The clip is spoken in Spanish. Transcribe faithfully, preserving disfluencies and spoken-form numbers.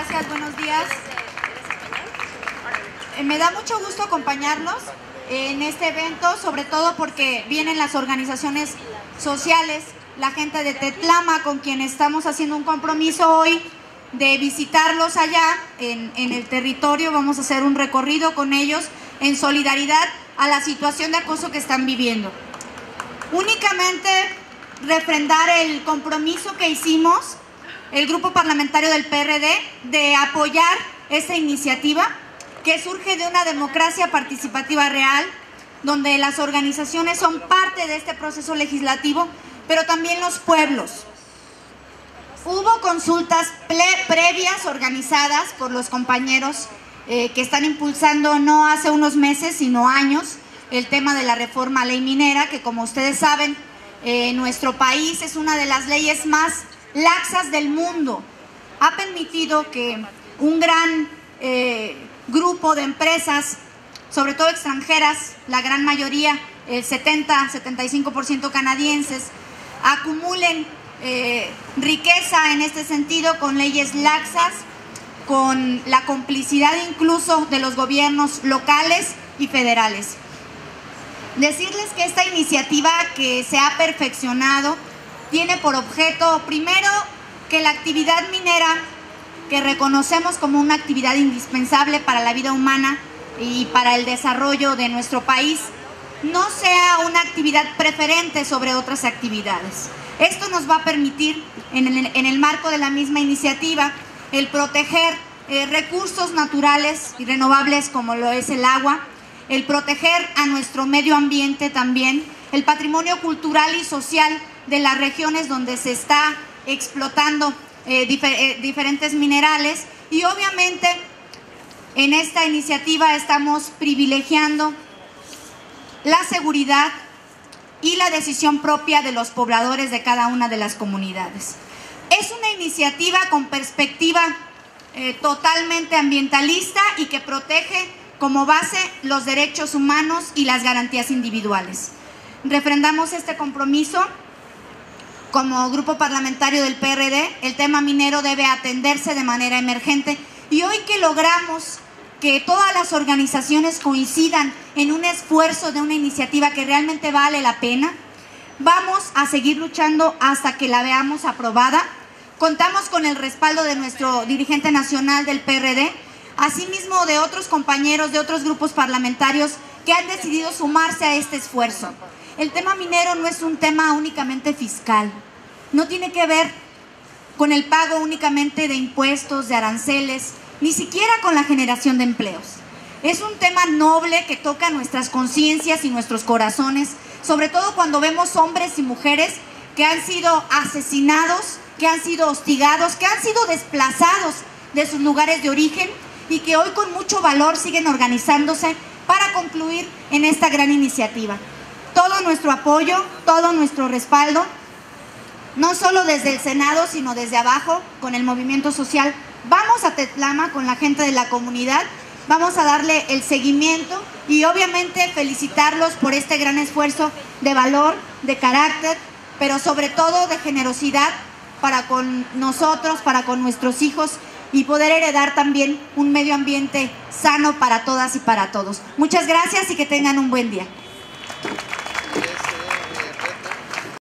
gracias, buenos días. Eh, me da mucho gusto acompañarlos en este evento, sobre todo porque vienen las organizaciones sociales, la gente de Tetlama, con quien estamos haciendo un compromiso hoy de visitarlos allá en, en el territorio. Vamos a hacer un recorrido con ellos en solidaridad a la situación de acoso que están viviendo. Únicamente refrendar el compromiso que hicimos el grupo parlamentario del P R D de apoyar esta iniciativa que surge de una democracia participativa real, donde las organizaciones son parte de este proceso legislativo, pero también los pueblos. Hubo consultas previas organizadas por los compañeros eh, que están impulsando no hace unos meses, sino años, el tema de la reforma a ley minera, que como ustedes saben, eh, nuestro país es una de las leyes más laxas del mundo. Ha permitido que un gran eh, grupo de empresas, sobre todo extranjeras, la gran mayoría, el setenta, setenta y cinco por ciento canadienses, acumulen eh, riqueza en este sentido con leyes laxas, con la complicidad incluso de los gobiernos locales y federales. Decirles que esta iniciativa que se ha perfeccionado tiene por objeto, primero, que la actividad minera, que reconocemos como una actividad indispensable para la vida humana y para el desarrollo de nuestro país, no sea una actividad preferente sobre otras actividades. Esto nos va a permitir, en el, en el marco de la misma iniciativa, el proteger eh, recursos naturales y renovables como lo es el agua, el proteger a nuestro medio ambiente también, el patrimonio cultural y social de las regiones donde se está explotando eh, difer eh, diferentes minerales, y obviamente en esta iniciativa estamos privilegiando la seguridad y la decisión propia de los pobladores de cada una de las comunidades. Es una iniciativa con perspectiva eh, totalmente ambientalista y que protege como base los derechos humanos y las garantías individuales. Refrendamos este compromiso. Como grupo parlamentario del P R D, el tema minero debe atenderse de manera emergente, y hoy que logramos que todas las organizaciones coincidan en un esfuerzo de una iniciativa que realmente vale la pena, vamos a seguir luchando hasta que la veamos aprobada. Contamos con el respaldo de nuestro dirigente nacional del P R D, asimismo de otros compañeros de otros grupos parlamentarios que han decidido sumarse a este esfuerzo. El tema minero no es un tema únicamente fiscal, no tiene que ver con el pago únicamente de impuestos, de aranceles, ni siquiera con la generación de empleos. Es un tema noble que toca nuestras conciencias y nuestros corazones, sobre todo cuando vemos hombres y mujeres que han sido asesinados, que han sido hostigados, que han sido desplazados de sus lugares de origen y que hoy con mucho valor siguen organizándose para concluir en esta gran iniciativa. Todo nuestro apoyo, todo nuestro respaldo, no solo desde el Senado, sino desde abajo, con el movimiento social. Vamos a Tetlama con la gente de la comunidad, vamos a darle el seguimiento y obviamente felicitarlos por este gran esfuerzo de valor, de carácter, pero sobre todo de generosidad para con nosotros, para con nuestros hijos, y poder heredar también un medio ambiente sano para todas y para todos. Muchas gracias y que tengan un buen día.